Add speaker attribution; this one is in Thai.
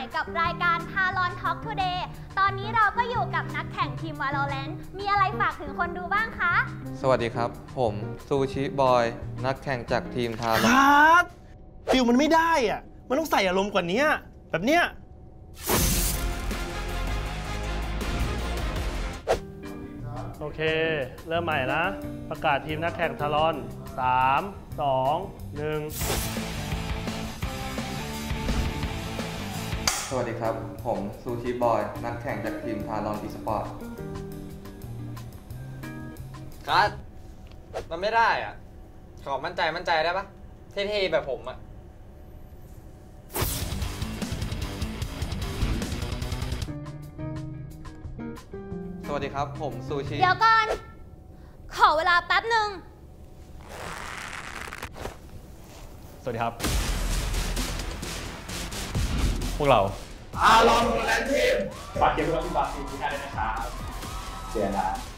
Speaker 1: กับรายการ Talon Talk Today ตอนนี้เราก็อยู่กับนักแข่งทีม Valorant มีอะไรฝากถึงคนดูบ้างคะ
Speaker 2: สวัสดีครับผมซูชิบอยนักแข่งจากทีมทา
Speaker 3: ครับฟิลมันไม่ได้อ่ะมันต้องใส่อารมณ์กว่านี้แบบเนี้ยโอเคเริ่มใหม่นะประกาศทีมนักแข่งทารอน3 2 1
Speaker 2: สวัสดีครับผมซูชิบอยนักแข่งจากทีมทารอนอีสปอร์ต
Speaker 4: คัดมันไม่ได้อ่ะขอมั่นใจได้ปะเท่ๆแบบผมอ่ะ
Speaker 2: สวัสดีครับผมซูชิ
Speaker 1: เดี๋ยวก่อน ขอเวลาแป๊บหนึ่ง
Speaker 5: สวัสดีครับ พวกเรา
Speaker 6: ลองแลนทีมฝากเก็บไว้ที่บาสทีมที่ได้นะครับเชียร์นะ